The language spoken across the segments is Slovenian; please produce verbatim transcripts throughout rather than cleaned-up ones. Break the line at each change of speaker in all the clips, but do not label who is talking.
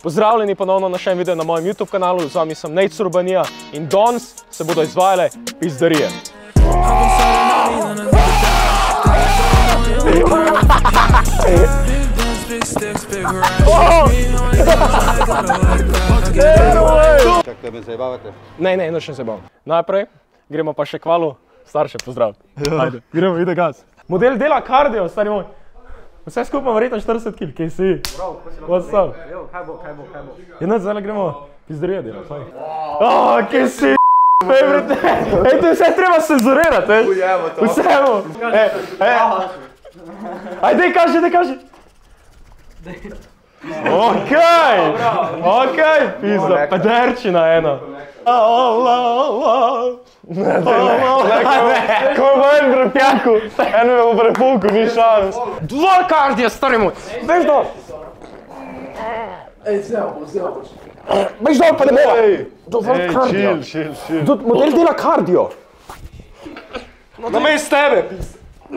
Pozdravljeni ponovno na še en video na mojem YouTube kanalu, z vami sem Nate Surbanija in danes se bodo izvajale pizdarije.
Čak, tebe zajebavate?
Ne, ne, noč ne se bom. Najprej gremo pa še kvalu starše pozdraviti. Ajde, gremo, ide gas. Model dela kardio, stari moj. Vse skupaj verjetno štirideset kil, kje si? What's up?
Evo, kaj bo, kaj bo, kaj bo?
Jedno, zdaj gremo pizdarije delati, fajn. Aaaa, kje si? Favorite. Ej, to je vse treba cenzurirati, ej.
Ujemo to.
Vsemo. Ej, ej. Aj, dej kaži, dej kaži. Okej, okej, pizda, pederčina ena. Ko bo en prepjaku, en me bo prepulku, ni šans. Dva kardija, stari moj. Veš dol.
Ej, zelo bo, zelo bo.
Veš dol, pa ne bo. Dovolj kardio.
Chill, chill, chill.
Model dela kardio. Namest tebe, pizda.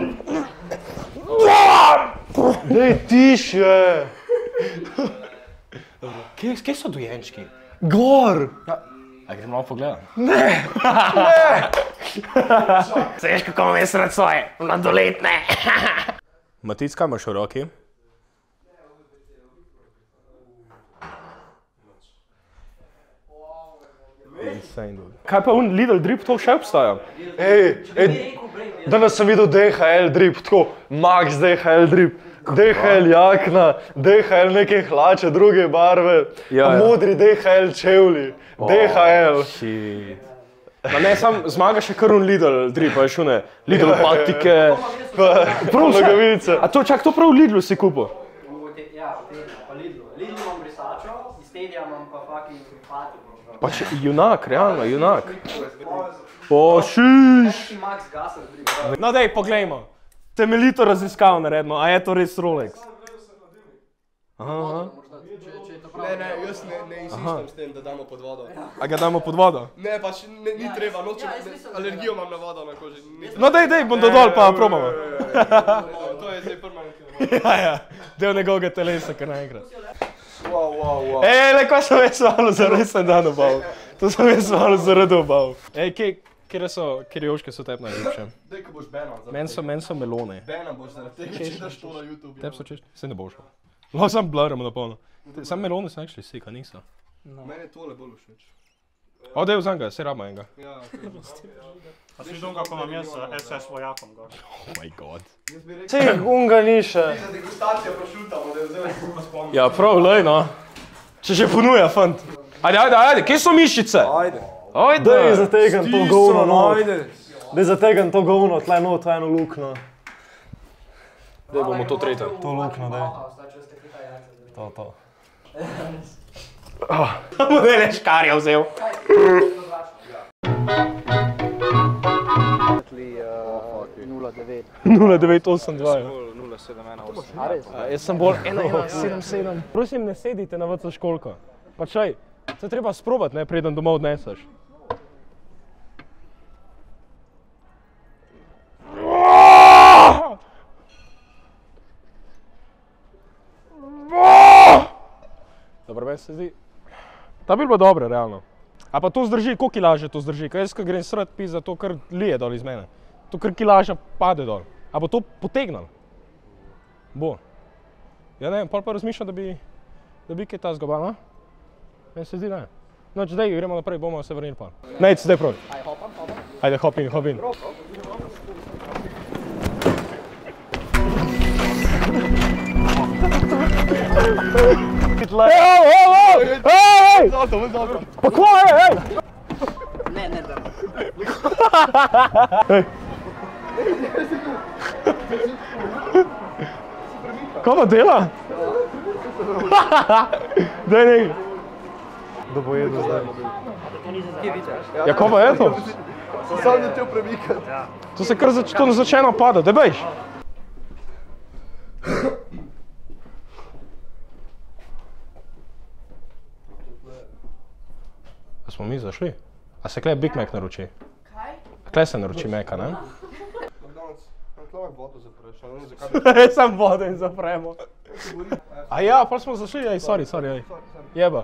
Dej tiše.
Kje so dojenčki?
Gor.
A gremo malo pogledat? Ne! Seš, kako imam jaz rad svoje mladoletne. Matic, kaj imaš v roki? Kaj pa un Lidl drip to še obstaja?
Ej, ej, danes sem videl D H L drip, tako Max D H L drip. D H L jakna, D H L neke hlače, druge barve, modri D H L čevlji, D H L.
Ma ne, sam zmaga še kar un Lidl drip, veš une, Lidl patike.
Pa nogavice.
A to, čak, to prav v Lidlu si kupil?
Ja, v Tediju, pa Lidlu. Lidlu imam brisačo, iz Tedija imam pa fucking patiko.
Pa če, junak, realno, junak. O, šiš.
Max Gasser drip.
No dej, poglejmo. Temeljito raziskav naredimo, a je to res Rolex? Aha.
Ne, ne, jaz ne, ne insistiram s tem, da damo pod vodo.
A ga damo pod vodo?
Ne, pač ne, ni treba, nočem, alergijo imam na vodo na koži.
No dej, dej, bom dodol pa probamo.
To je zdaj permanentno.
Ja, ja, del njegovega telesa, kar naenkrat.
Wow, wow, wow.
Ej, le, kaj sem jaz malo za resen dan obal. To sem jaz malo zaradi obal. Ej, kje, kjere so, kjere joške so tep najljepše?
Dej, ko boš Bena.
Men so, men so melone.
Bena boš zaradi tega, če daš to na YouTube.
Tep so češ? Se ne bo šlo. Lahko sam bluramo na polno. Sam melone so nekšli sika, niso.
Mene tole bolj všeč.
O, dej vzam ga, se rama enega.
Ja,
A si donga, ko imam jaz S S vojakom gor.
Oh my god.
Sej, unga ni še.
za degustacijo prošutamo, da je vzelo skupaj spomnil.
Ja, prav, lej, no. Če že ponuja, fant. Ajde, ajde, ajde, kje so mišice?
Ajde.
Ajde.
Dej zategam to govno not.
Ajde.
Dej zategam to govno, tle not, eno lukno.
Dej bomo to tretja.
To lukno, dej. To, to.
Model je škarja vzel. nula devet osem dva. Jaz sem bolj ena ena sedem sedem. Prosim, ne sedite na vrtu školko. Pa čaj, se treba sprobat, ne, preden domov odneseš. Dobro, meni se zdi. Ta bi bilo dobro, realno. A pa to zdrži, koliko kilaže to zdrži? Kaj jaz, ko grem srat pizza, to kar lije dol iz mene. To kar kilaža pade dol. A bo to potegnal? Bo. Ja ne vem, pol pa razmišljam, da bi, da bi kaj ta zgobal, no? Meni se zdi, ne. Noč, dej, gremo naprej, bomo se vrnili pa. Nejc, dej proti. Ajde, hop in, hop in. Ej, ej, ej, ej! Pa kva je, ej!
Ne, ne, da.
Ej! Kaj pa dela? Daj nekaj.
Da bo jedel zdaj.
Ja, kaj pa je to?
Sem sam ne tel premikati.
To se kar zač, to začeno pada, daj bejš. A smo mi zašli? A se klej Big Mac naroči? Kaj? A klej se naroči Maca, ne?
Lahko vodo zapreš, ali zakaj?
Sam vodo in zapremo. A ja, pa smo zašli, ej, sorry, sorry, ej. Jeba.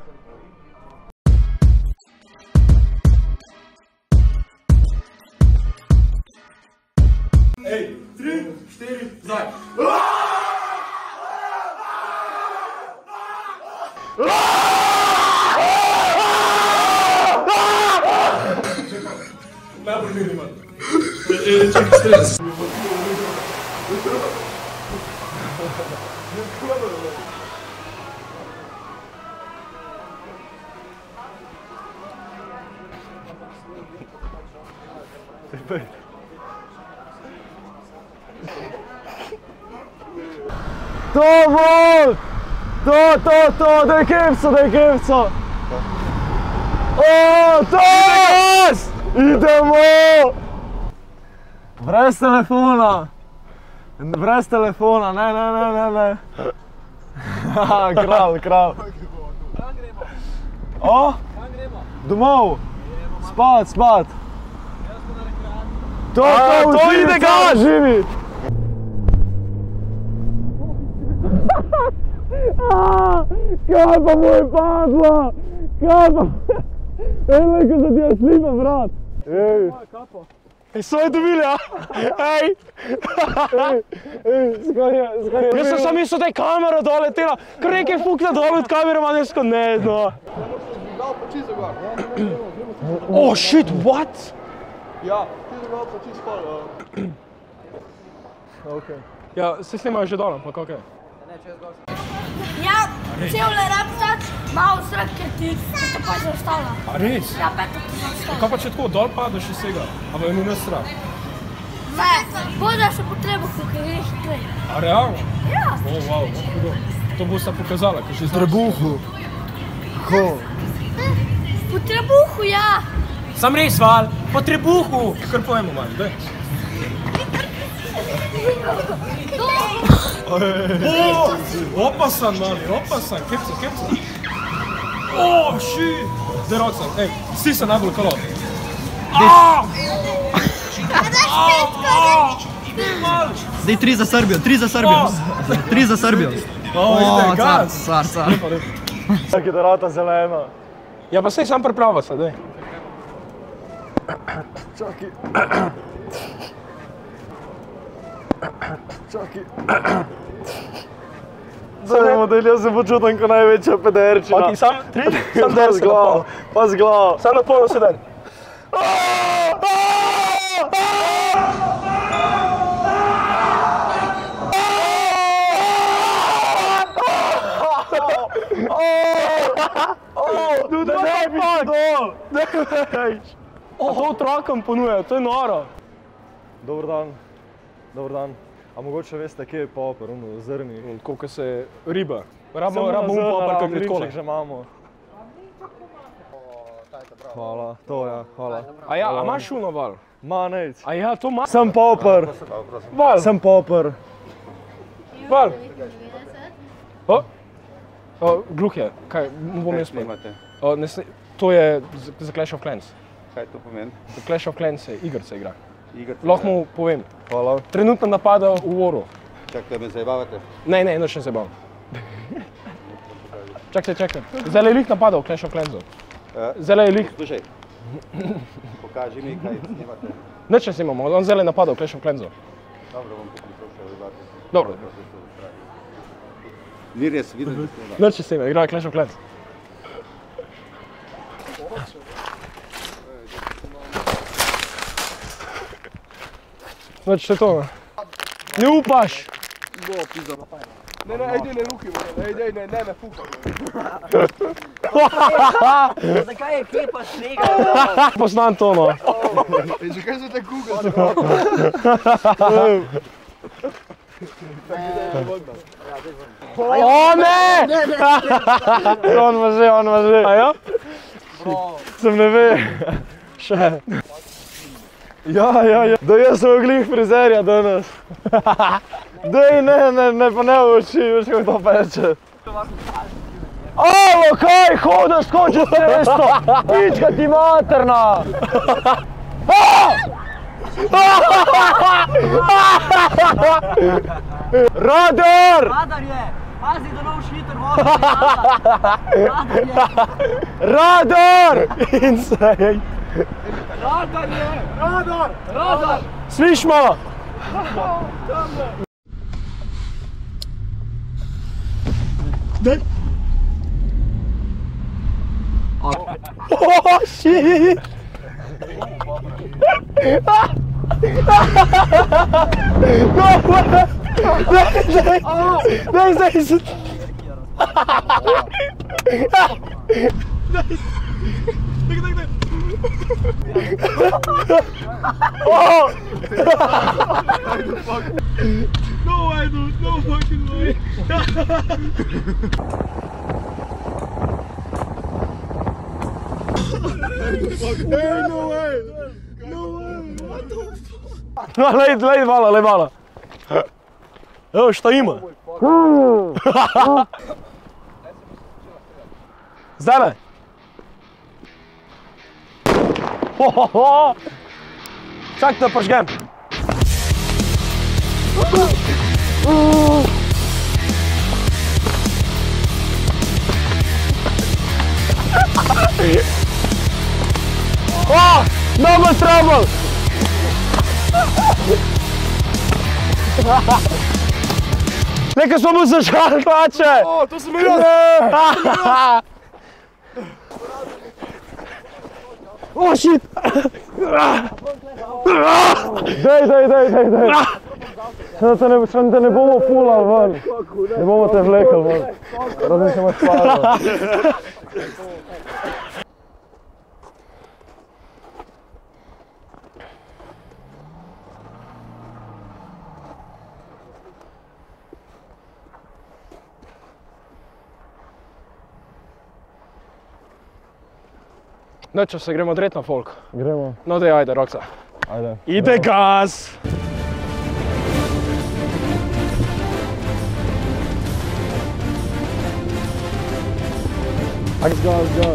Ej, tri, štiri, zdaj. Najbolj minimalno. Čekaj, stres.
To bo! To, to, to, daj kepco, daj kepco! O, to! Idemo! Brez telefona! Brez telefona, ne, ne, ne, ne, ne. Haha, kralj, kralj.
Kam gremo?
O?
Kam gremo?
Domov! Spat, spat!
Jaz smo na rekreaciji.
To, to, to ide ga! Živi! Kaj pa mu je padlo? Kaj pa... Ej, lejko za ti je slipa, brat! Ej!
Ej, so je dobili, a? Ej!
Ej, ej, skaj je, skaj je...
Jaz sem sam mislil, da je kamera doletela, kar nekaj fukne dol od kamerama, nesko ne, no.
Dal pa čisto gor.
Oh, shit, what?
Ja, ti da dal pa čisto spol.
Okej.
Ja, se snimajo že dol, ampak okej.
Ja, cel reptat, malo sred, ker ti se pa zaustavlja.
A res?
Ja, peto ti zaustavlja.
Kaj pa če tako dol padeš iz vsega? A bo je mi nesra?
Ne, boda se potrebo, ker greš hitrej.
A realno?
Ja.
O, wow, hudo. To bo sta pokazala, ker že znaš.
Trebuhu. Ko?
Po trebuhu, ja.
Sam res, Val, po trebuhu. Kar pojemo, man, daj. O, opasan, mali, opasan, kepca, kepca. O, shit. Zdaj rok sam, ej, si se najbolj kalot. Aaaa!
Zdaj tri za Srbijo, tri za Srbijo. Tri za Srbijo.
O, ide, gas.
Car, car.
Čak je da rata zelena.
Ja, pa sej sam priprava se, daj.
Čaki. Čaki. Zdaj model, jaz se počutam kot največja pederčina.
Ok, sam, tri, sam
Pa
der
z
se na
glavo,
pol.
pa z glavo.
Sam na pol sedaj. Dude, ne bi to! Ne bi! A to otrokom ponujajo, to je noro.
Dobar dan. Dobar dan. A mogoče veste, kje je popper, ono, zrni?
Koliko se riba. Rabo,
Samo
rabo
na
un
zrna,
popar, kak gre
rimček
takole.
že imamo. Hvala, to ja, hvala.
A ja, a imaš uno, Val?
Ma, nejc.
A ja, to ima.
Sem popper.
Val,
Sem popper.
Val. O, o, gluh je, kaj, mu bom jaz snimate? O, ne sni... To je z- za Clash of Clans.
Kaj to pomeni?
Za Clash of Clans se igrica igra.
Igrica
Lahko mu povem.
Hvala.
Trenutno napada v Waru.
Čakaj, me zajebavate.
Ne, ne, noč ne se bavim. Čakaj, čakaj. Zdaj je lik napadal v Clash of Clansu.
Ja.
Zdaj je lik,
Slušaj, pokaži mi, kaj snimate.
nič ne snimamo, on zdaj je napadal v Clash of Clansu.
Dobro, bom poklical še rebate.
Dobro,
Ni res, videl, da snima.
nič ne snima, igra Clash of Clans. Nič, to je to, ne. Ne upaš!
Ne, ne, ejdi, ne ruki, ne, ejdi, ne, ne, ne, fuka.
Zakaj je kepa snega?
Poznam to, no.
Ej, zakaj se te kuga?
O, ne!
On ima že, on ima že.
A ja?
Sem ne ve. Še. Ja, ja, ja. Da jaz sem glih frizerja danes. Dej, ne, ne, ne, pa ne v oči, veš kako to peče. Alo, kaj, hodaš skoči cesto? Pička ti materna! Radar!
Radar je! Pazi, da ne boš hitro vodil.
Radar! Insane!
Radar je! Radar! Radar!
Slišmo! Daj! Oh, shit! No way! Daj, daj! Daj, daj! Daj, daj, daj! Oh! No way, dude! No fucking way! Hey, no way! No way! What the fuck? No, lej, lej malo, lej malo. Evo šta ima. Zdaj ne. Čak da pržgem. Oh, double trouble! Neka smo mu zažali hlače!
O, to sem jaz!
Oh, shit! Dej, dej, dej, dej, dej! Še te ne bomo pulali ven. Ne bomo te vlekali ven. Razen se imaš spalo. No, če se gremo odret na folk.
Gremo.
No, dej, ajde, Roksa.
Ajde.
Ide gas!
Let's go, let's go.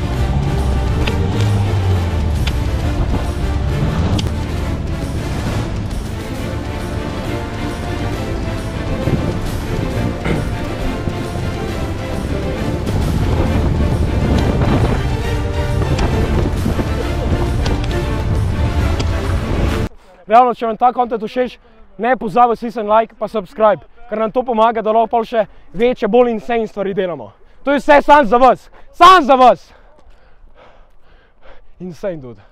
Realno, če vam ta kontent všeč, ne pozabi stisniti like pa subscribe, ker nam to pomaga, da lahko pol še večje, bolj insane stvari delamo. To je vse sam za vas, sam za vas! Insane, dude.